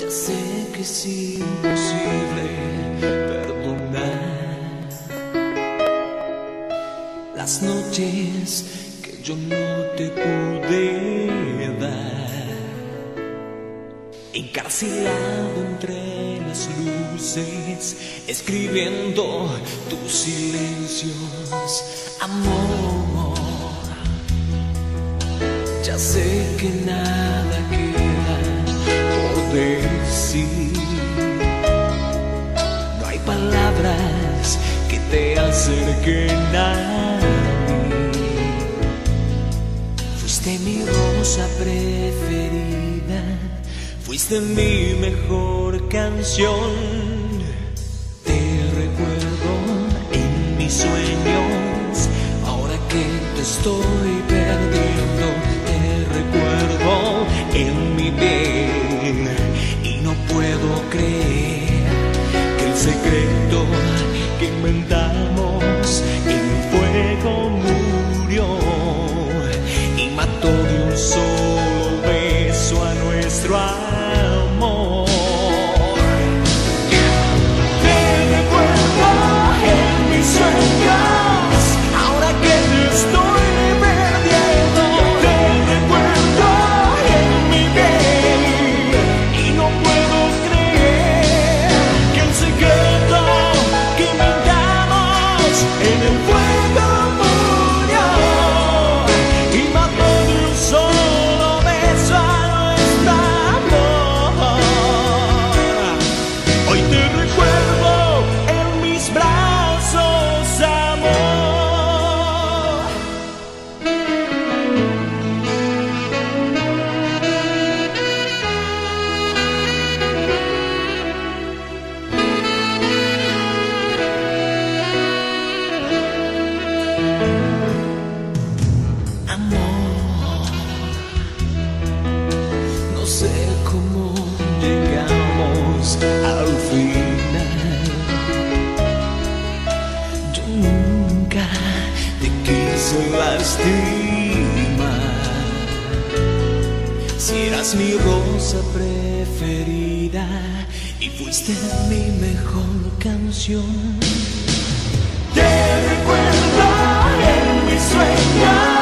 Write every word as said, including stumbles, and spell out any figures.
Ya sé que es imposible perdonar las noches que yo no te pude dar, encarcelado entre las luces, escribiendo tus silencios, amor. Ya sé que nada queda por decir, no hay palabras que te acerquen a mí. Fuiste mi rosa preferida, fuiste mi mejor canción. Te recuerdo en mis sueños, ahora que te estoy perdiendo. Te recuerdo en mi piel y no puedo creer que el secreto que inventamos en fuego murió y mató de un solo beso a nuestro amor. Te recuerdo en mis sueños, ahora que te estoy perdiendo. Te recuerdo en mi piel y no puedo creer que el secreto que inventamos en el fuego murió y mató de un solo beso a nuestro amor. Hoy te recuerdo en mis brazos, amor. Amor, no sé cómo llegamos al final. Yo nunca te quise lastimar. Si eras mi rosa preferida y fuiste mi mejor canción. Te recuerdo en mis sueños.